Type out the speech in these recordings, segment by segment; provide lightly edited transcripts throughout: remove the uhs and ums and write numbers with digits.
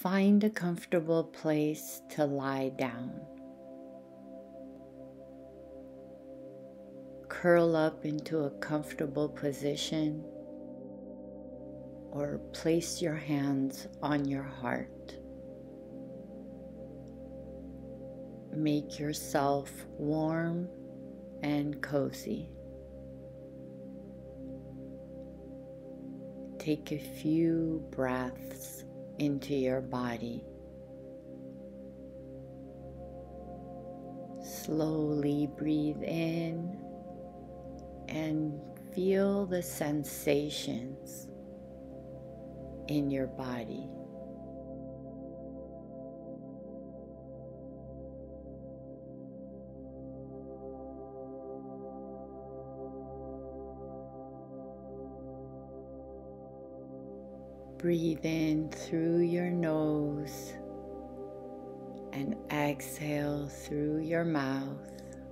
find a comfortable place to lie down. Curl up into a comfortable position or place your hands on your heart. Make yourself warm and cozy. Take a few breaths into your body. Slowly breathe in and feel the sensations in your body. Breathe in through your nose and exhale through your mouth.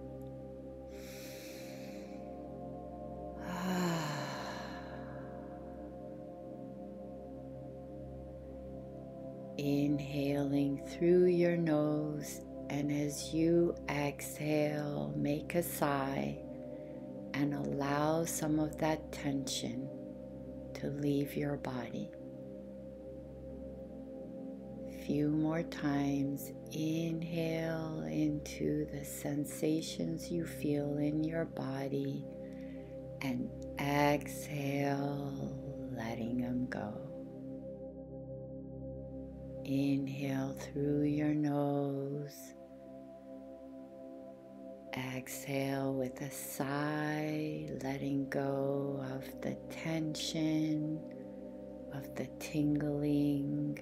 Inhaling through your nose, and as you exhale, make a sigh and allow some of that tension to leave your body. Few more times. Inhale into the sensations you feel in your body and exhale, letting them go. Inhale through your nose. Exhale with a sigh, letting go of the tension, of the tingling.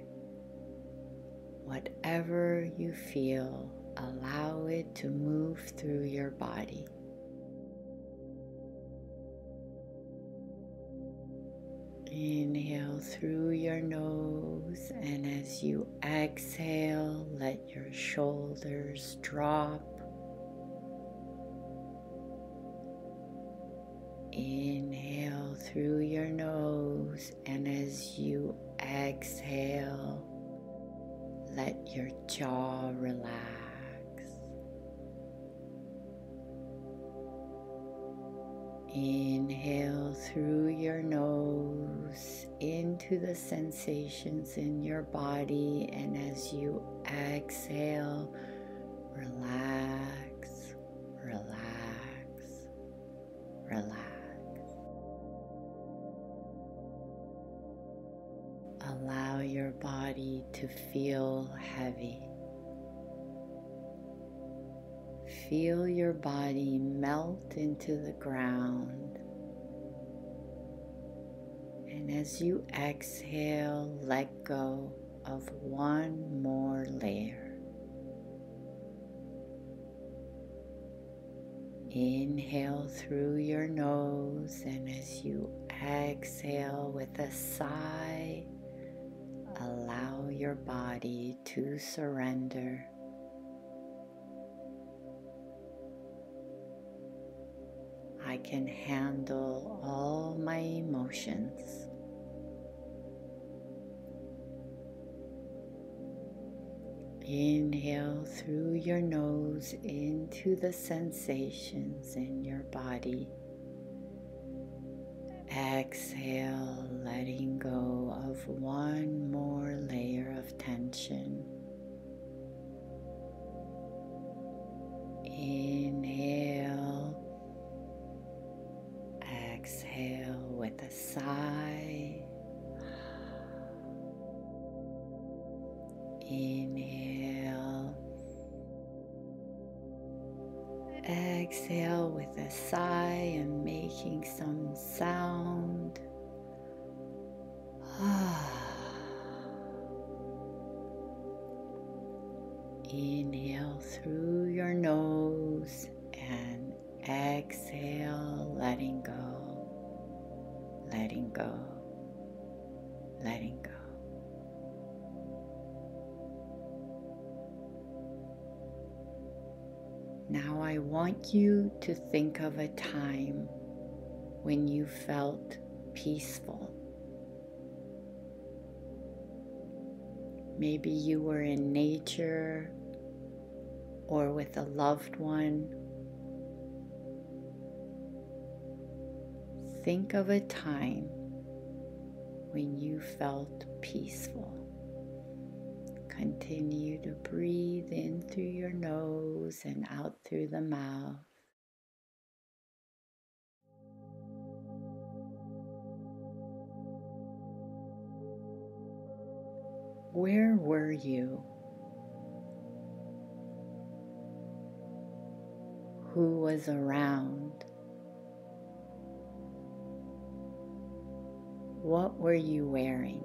Whatever you feel, allow it to move through your body. Inhale through your nose, and as you exhale, let your shoulders drop. Inhale through your nose, and as you exhale, let your jaw relax. Inhale through your nose into the sensations in your body, and as you exhale, relax, relax, relax. Allow your body to feel heavy. Feel your body melt into the ground. And as you exhale, let go of one more layer. Inhale through your nose, and as you exhale with a sigh, allow your body to surrender. I can handle all my emotions. Inhale through your nose into the sensations in your body. Exhale, letting go of one more layer of tension. Inhale, exhale with a sigh. Inhale, exhale with a sigh and making some sound. Inhale through your nose and exhale, letting go, letting go, letting go. Now I want you to think of a time when you felt peaceful. Maybe you were in nature or with a loved one. Think of a time when you felt peaceful. Continue to breathe in through your nose and out through the mouth. Where were you? Who was around? What were you wearing?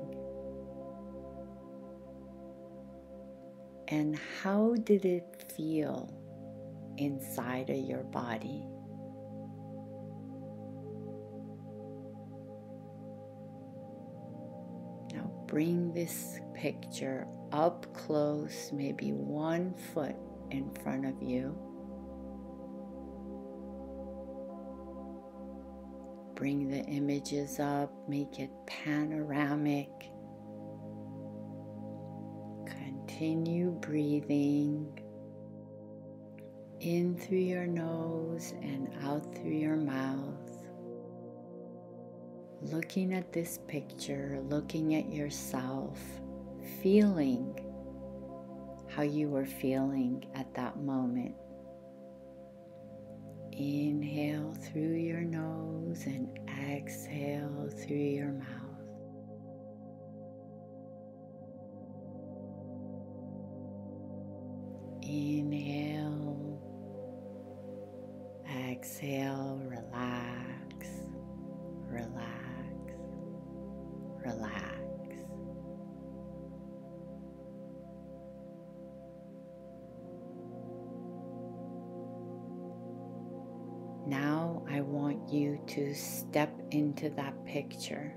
And how did it feel inside of your body? Now bring this picture up close, maybe 1 foot in front of you. Bring the images up, make it panoramic. Continue breathing in through your nose and out through your mouth. Looking at this picture, looking at yourself, feeling how you were feeling at that moment. Inhale through your nose and exhale through your mouth. Inhale, exhale, relax, relax, relax. Now I want you to step into that picture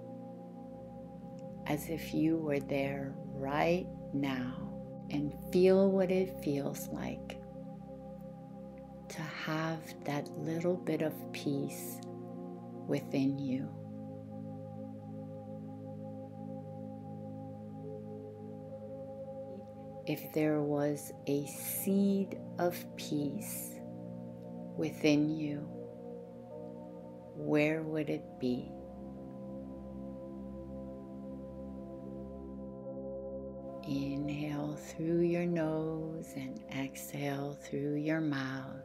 as if you were there right now and feel what it feels like to have that little bit of peace within you. If there was a seed of peace within you, where would it be? Inhale through your nose and exhale through your mouth.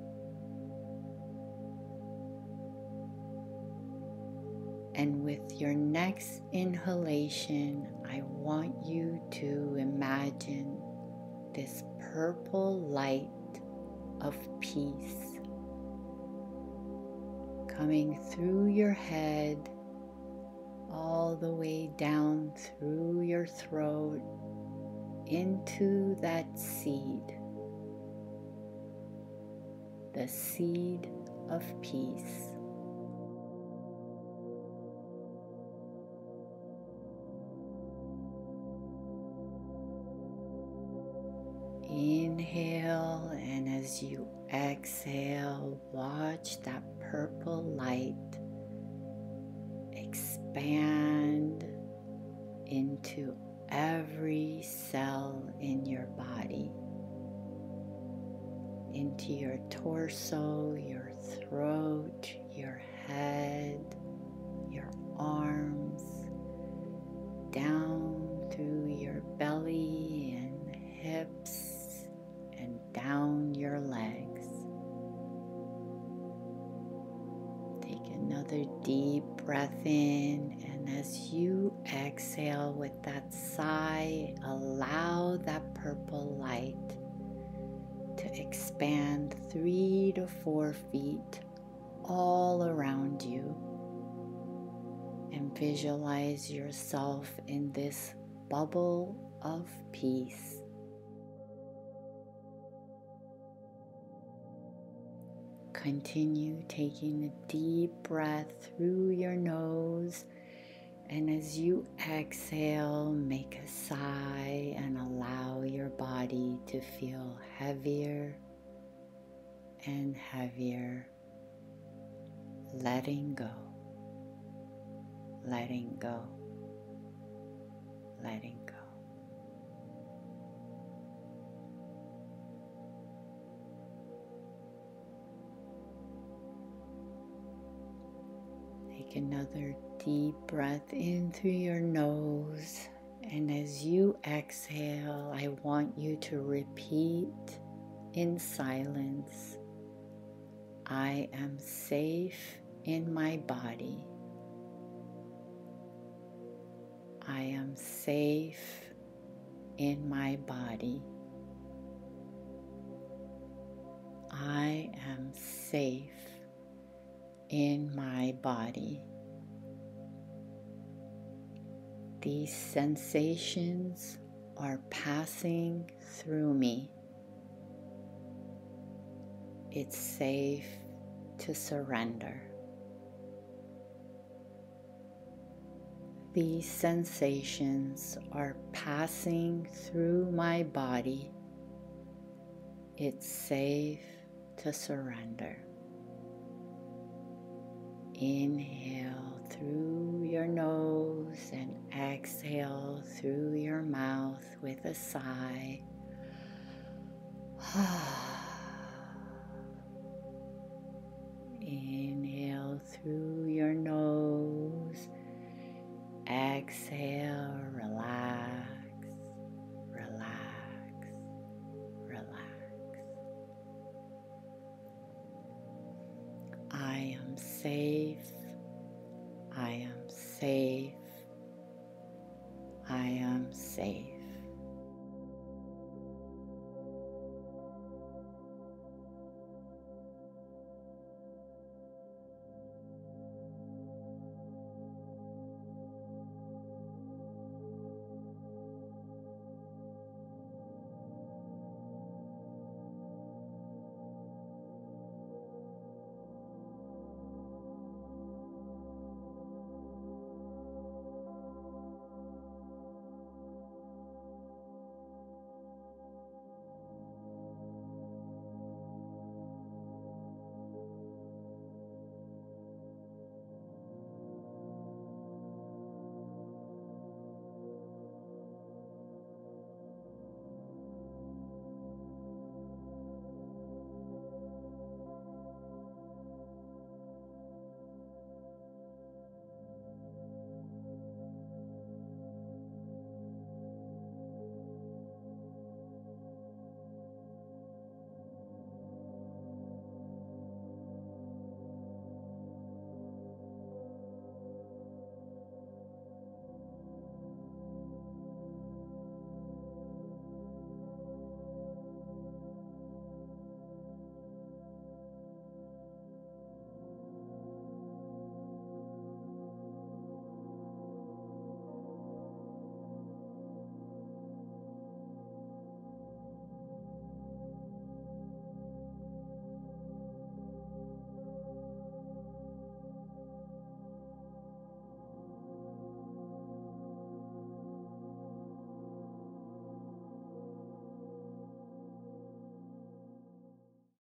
And with your next inhalation, I want you to imagine this purple light of peace coming through your head, all the way down through your throat into that seed, the seed of peace. Inhale, and as you exhale, watch that purple light expand into every cell in your body, into your torso, your throat, your head, your arms, down through your belly and hips, and down your legs. Take another deep breath in, and as you exhale with that sigh, allow that purple light to expand 3 to 4 feet all around you, and visualize yourself in this bubble of peace. Continue taking a deep breath through your nose, and as you exhale, make a sigh and allow your body to feel heavier and heavier, letting go, letting go, letting go. another deep breath in through your nose. And as you exhale, I want you to repeat in silence, I am safe in my body. I am safe in my body. I am safe in my body. These sensations are passing through me. It's safe to surrender. These sensations are passing through my body. It's safe to surrender. Inhale through your nose and exhale through your mouth with a sigh. Inhale through your nose. Exhale, relax, relax, relax. I am safe. I am safe. I am safe.